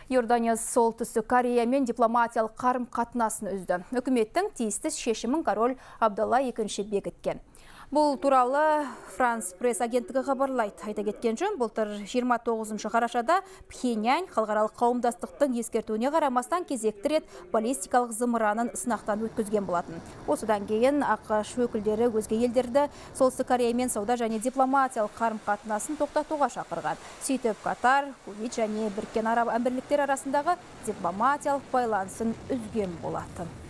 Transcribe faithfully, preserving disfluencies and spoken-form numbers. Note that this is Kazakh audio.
Иордания солтүстік Кореямен дипломатиялық қарым-қатынасын үзді. Үкіметтің тиісті шешімін король Абдалла екінші бекіткен. Бұл туралы Франс пресс агенттігі хабарлайды. Айта кеткен жөн, былтыр жиырма тоғызыншы қарашада Пхеньян халықаралық қауымдастықтың ескертуіне қарамастан кезекті рет баллистикалық зымыранын сынақтан өткізген болатын. Осыдан кейін ақш өкілдері өзге елдерді Солтүстік Кореямен сауда және дипломатиялық қарым-қатынасын тоқтатуға шақырған. Сөйтіп Катар, Кувейт және Біріккен Араб Әмірліктер арасындағы дипломатиялық байланысын үзген болатын.